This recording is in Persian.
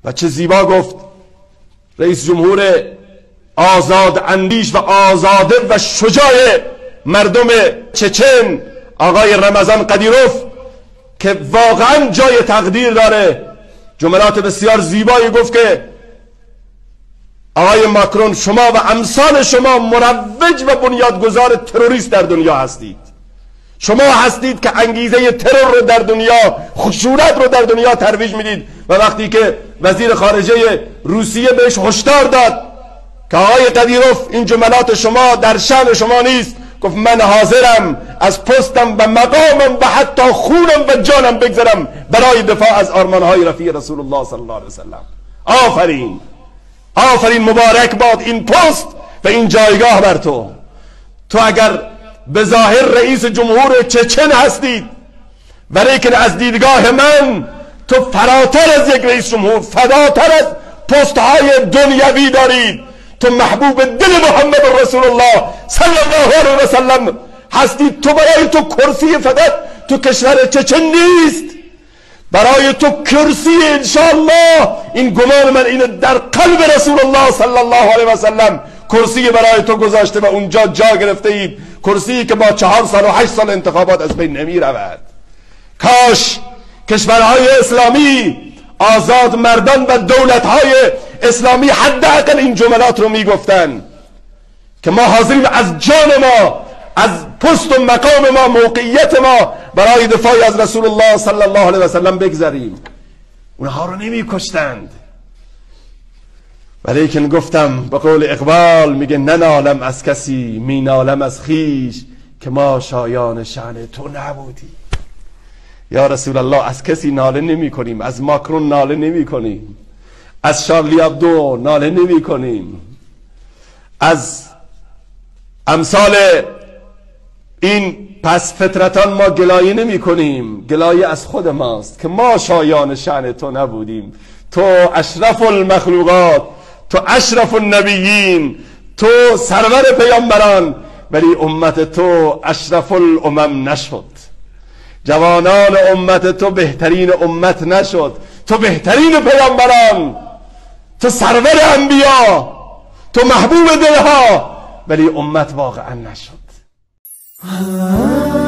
و چه زیبا گفت رئیس جمهور آزاد اندیش و آزاده و شجاع مردم چچن آقای رمضان قدیروف که واقعا جای تقدیر داره، جملات بسیار زیبایی گفت که آقای ماکرون شما و امثال شما مروج و بنیادگذار تروریست در دنیا هستید. شما هستید که انگیزه ترور رو در دنیا، خشونت رو در دنیا ترویج میدید. و وقتی که وزیر خارجه روسیه بهش هشدار داد که آقای قدیروف این جملات شما در شأن شما نیست، گفت من حاضرم از پستم و مقامم و حتی خونم و جانم بگذارم برای دفاع از آرمانهای رفیع رسول الله صلی الله علیه وسلم. آفرین، آفرین، مبارک باد این پست و این جایگاه بر تو. تو اگر به ظاهر رئیس جمهور چچن هستید ولیکن از دیدگاه من تو فراتر از یک رئیس جمهور، فداتر از پست های دنیوی دارید. تو محبوب دل محمد رسول الله صلی الله علیه وسلم هستید. تو برای تو کرسی فقط تو کشور چچن نیست، برای تو کرسی انشاءالله، این گمان من اینه، در قلب رسول الله صلی الله علیه وسلم کرسی برای تو گذاشته و اونجا جا گرفته اید، کرسی که با 4 سال و 8 سال انتخابات از بین نمی رود. کاش کشورهای اسلامی، آزاد مردان و دولتهای اسلامی حداقل این جملات رو میگفتن که ما حاضریم از جان ما، از پست و مقام ما، موقعیت ما برای دفاع از رسول الله صلی الله علیه وسلم بگذاریم. اونها رو نمی کشتند. ولیکن گفتم به قول اقبال میگه ننالم از کسی مینالم از خیش که ما شایان شأن تو نبودی. یا رسول الله از کسی ناله نمی کنیم، از ماکرون ناله نمی کنیم، از شارلی ابدو ناله نمی کنیم، از امثال این پس فطرتان ما گلایه نمی کنیم. گلایه از خود ماست که ما شایان شأن تو نبودیم. تو اشرف المخلوقات، تو اشرف النبیین، تو سرور پیامبران، ولی امت تو اشرف الامم نشد. جوانان امت تو بهترین امت نشد. تو بهترین پیامبران، تو سرور انبیا، تو محبوب دلها، ولی امت واقعا نشد.